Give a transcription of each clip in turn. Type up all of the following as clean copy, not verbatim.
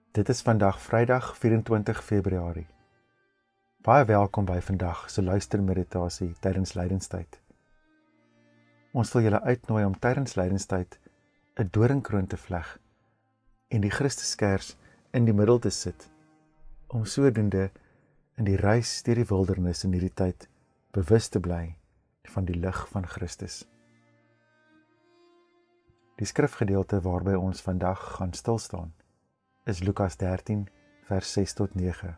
Dit is vandag Vrydag 24 Februarie. Baie welkom by vandag se luister-meditasie tydens Lydenstyd. Ons wil julle uitnooi om tydens Lydenstyd 'n doringkroon te vleg en die Christuskers in die middel te sit, om sodoende in die reis deur die wildernis in hierdie tyd bewus te bly van die lig van Christus. Die skrifgedeelte waarby ons vandag gaan stilstaan is Lukas 13 vers 6 tot 9.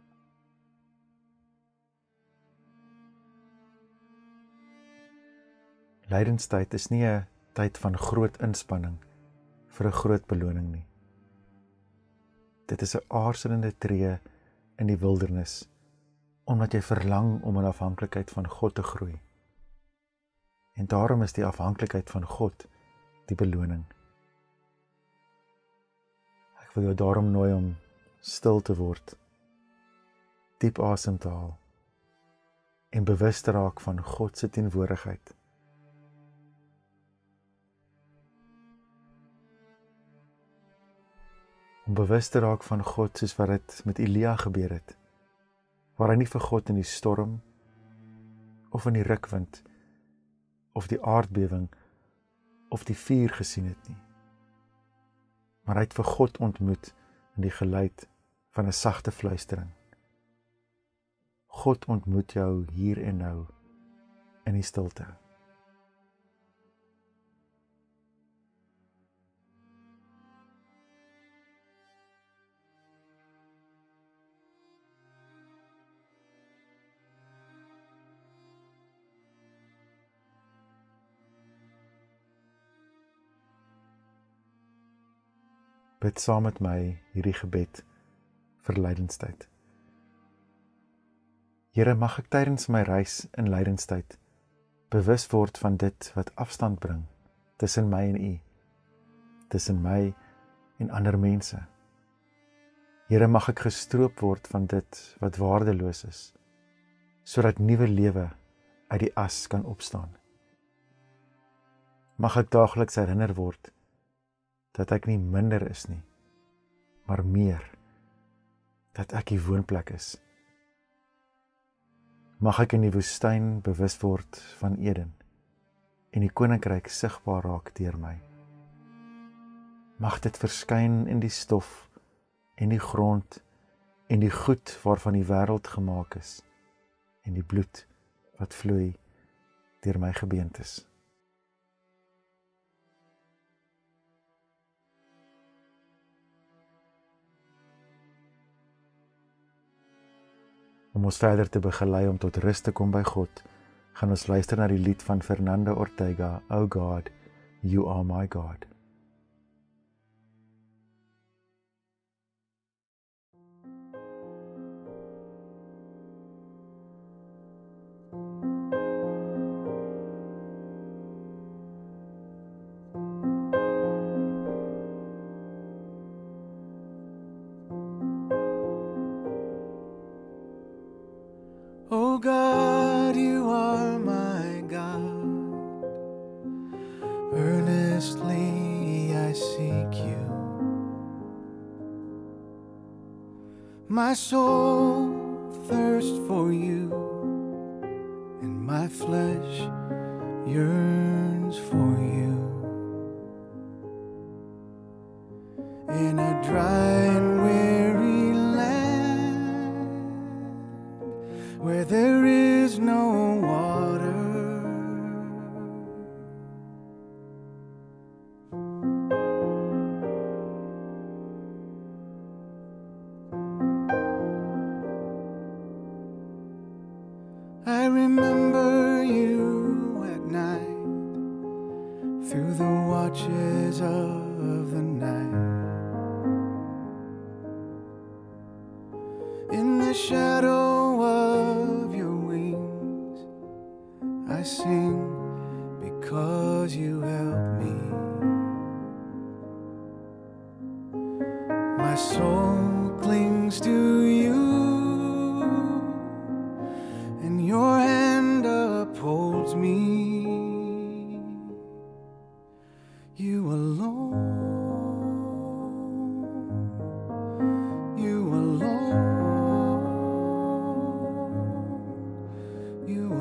Lydenstyd is nie 'n tyd van groot inspanning vir 'n groot beloning nie. Dit is 'n aarzelende tree in die wildernis, omdat jy verlang om in afhanklikheid van God te groei. En daarom is die afhanklikheid van God die beloning. Ek wil jou daarom nooi om stil te word, diep asem te haal en bewus te raak van God se teenwoordigheid. Om bewus te raak van God soos wat dit met Elia gebeur het, waar hy nie vir God in die storm, of in die rukwind, of die aardbewing, of die vuur gesien het nie. Maar hy het vir God ontmoet in die geluid van 'n sagte fluistering. God ontmoet jou hier en nou, in die stilte. Bid saam met my hierdie gebed vir Lydenstyd. Here, mag ek tydens my reis in Lydenstyd bewus word van dit wat afstand bring tussen my en U, tussen my en ander mense. Here, mag ek gestroop word van dit wat waardeloos is, sodat nuwe lewe uit die as kan opstaan. Mag ek daagliks herinner word dat ek nie minder is nie, maar meer, dat ek die woonplek is. Mag ek in die woestyn bewus word van Eden, en die koninkryk sigbaar raak deur my. Mag dit verskyn in die stof, en die grond, en die goed waarvan die wêreld gemaak is, en die bloed wat vloei deur my gebeentes. Om ons verder te begelei om tot rus te kom by God, gaan ons luister na die lied van Fernando Ortega, Oh God, You Are My God. Oh God, you are my God. Earnestly I seek you. My soul thirsts for you, and my flesh yearns for you. In a dry and weary land, where there is no water, I remember you at night, through the watches of the night. In the shadow of your wings, I sing because you help me. My soul clings to you, and your hand upholds me. You alone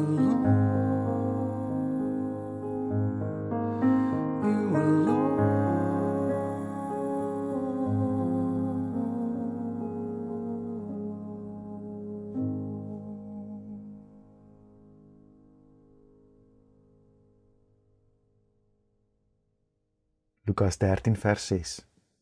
Lukas 13 vers 6.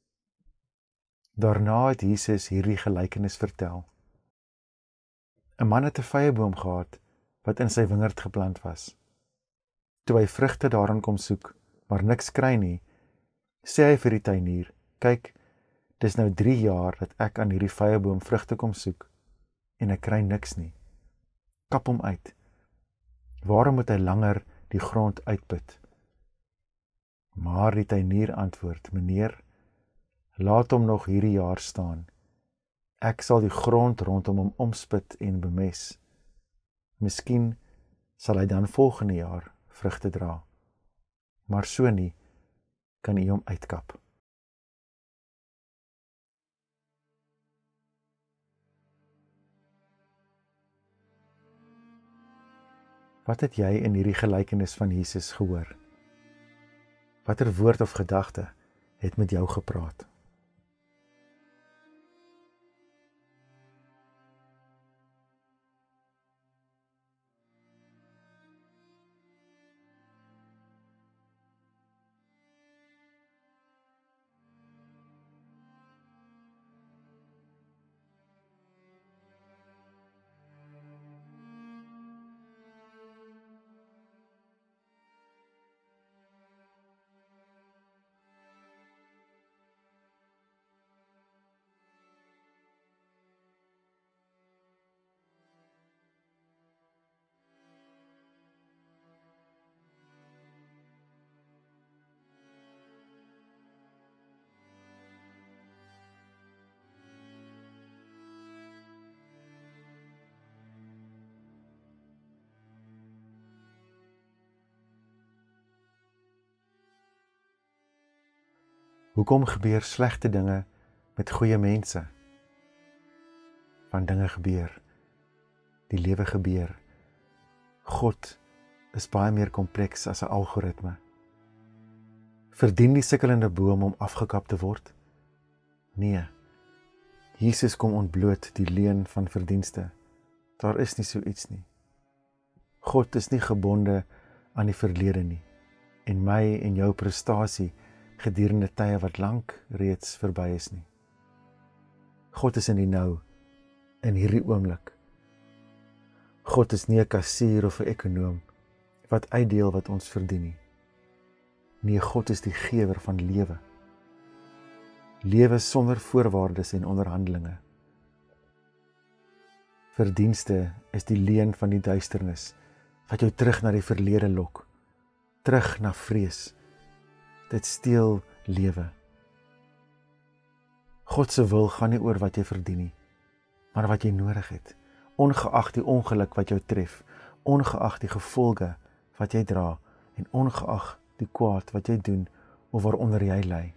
Daarna het Jesus hierdie gelykenis vertel. 'n Man het 'n vyeboom gehad, wat in sy wingerd geplant was. Toe hy vrugte daarin kom soek, maar niks kry nie, sê hy vir die tuinier, kyk, dis nou 3 jaar dat ek aan hierdie vyeboom vrugte kom soek, en ek kry niks nie. Kap hom uit. Waarom moet hy langer die grond uitput? Maar die tuinier antwoord, meneer, laat hom nog hierdie jaar staan. Ek sal die grond rondom hom omspit en bemes. Miskien sal hy dan volgende jaar vrugte dra. Maar so nie, kan u hom uitkap. Wat het jy in hierdie gelykenis van Jesus gehoor? Watter woord of gedagte het met jou gepraat? Hoekom gebeur slegte dinge met goeie mense? Want dinge gebeur, die lewe gebeur. God is baie meer kompleks as 'n algoritme. Verdien die sukkelende boom om afgekap te word? Nee, Jesus kom ontbloot die leuen van verdienste. Daar is nie so iets nie. God is nie gebonde aan die verlede nie, en my en jou prestasie gedurende tye wat lank reeds verby is nie. God is in die nou, in hierdie oomblik. God is nie 'n kassier of 'n ekonoom wat uitdeel wat ons verdien nie. Nee, God is die gewer van lewe. Lewe sonder voorwaardes en onderhandelinge. Verdienste is die leuen van die duisternis wat jou terug na die verlede lok, terug na vrees. Dit steel lewe. God se wil gaan nie oor wat jy verdien nie, maar wat jy nodig het, ongeag die ongeluk wat jou tref, ongeag die gevolge wat jy dra, en ongeag die kwaad wat jy doen, of waaronder jy ly.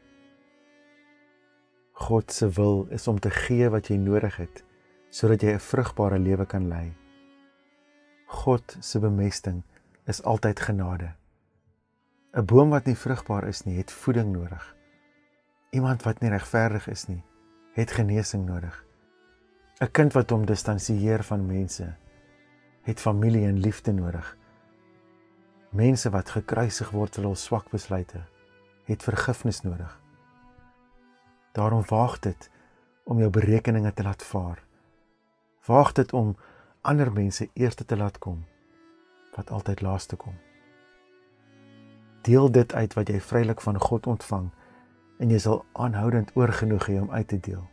God se wil is om te gee wat jy nodig het, sodat jy 'n vrugbare lewe kan lei. God se bemesting is altyd genade. 'n boom wat nie vrugbaar is nie, het voeding nodig. Iemand wat nie regverdig is nie, het genesing nodig. 'n kind wat hom distansieer van mense, het familie en liefde nodig. Mense wat gekruisig word vir hul swak besluite, het vergifnis nodig. Daarom waag dit om jou berekeninge te laat vaar. Waag dit om ander mense eerste te laat kom, wat altyd laaste kom. Deel dit uit wat jy vrylik van God ontvang, en jy sal aanhoudend oorgenoeg hê om uit te deel.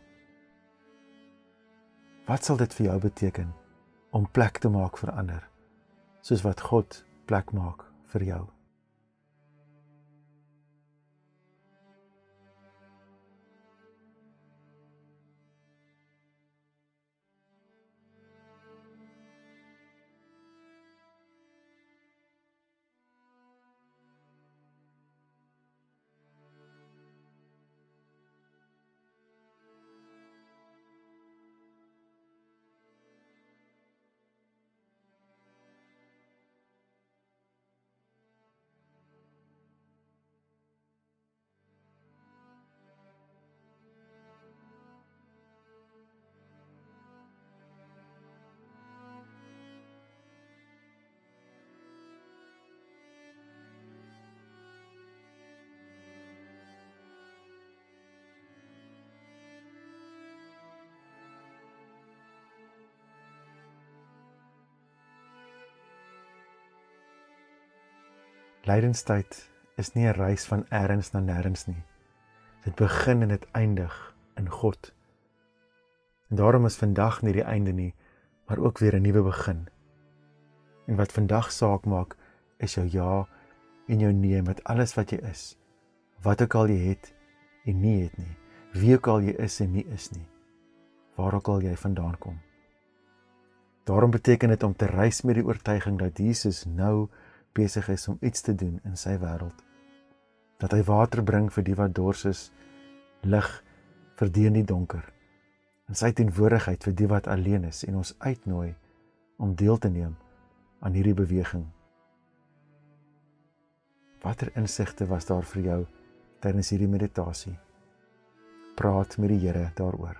Wat sal dit vir jou beteken om plek te maak vir ander, soos wat God plek maak vir jou? Lydenstyd is nie 'n reis van ergens na nêrens nie. Dit begin en dit eindig in God. En daarom is vandag nie die einde nie, maar ook weer 'n nuwe begin. En wat vandag saak maak, is jou ja en jou nee met alles wat jy is. Wat ook al jy het en nie het nie. Wie ook al jy is en nie is nie. Waar ook al jy vandaan kom. Daarom beteken dit om te reis met die oortuiging dat Jesus nou besig is om iets te doen in sy wêreld. Dat hy water bring vir die wat dors is, lig vir die in die donker, en sy teenwoordigheid vir die wat alleen is, en ons uitnooi om deel te neem aan hierdie beweging. Watter insigte was daar vir jou tydens hierdie meditasie? Praat met die Here daaroor.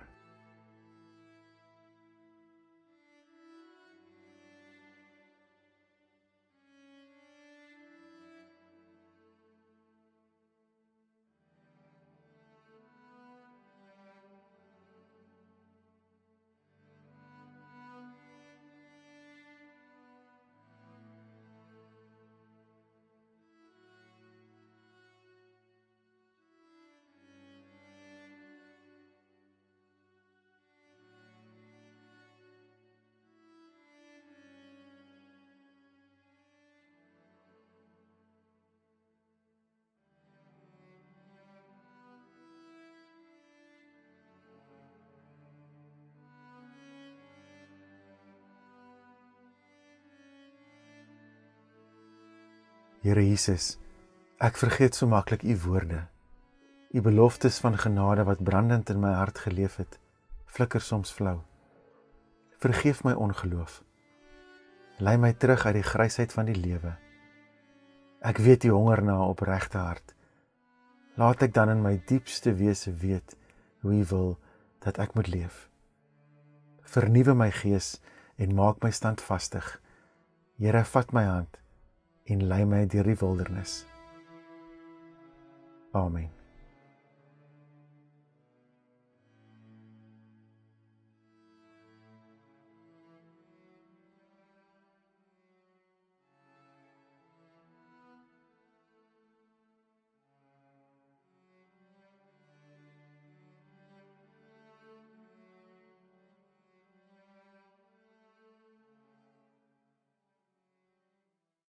Here Jesus, ek vergeet so maklik u woorde. U beloftes van genade wat brandend in my hart geleef het, flikker soms flou. Vergeef my ongeloof. Lei my terug uit die grysheid van die lewe. Ek weet u honger na 'n opregte hart. Laat ek dan in my diepste wese weet hoe u wil dat ek moet leef. Vernuwe my gees en maak my standvastig. Here, vat my hand en lei my deur die wildernis. Amen.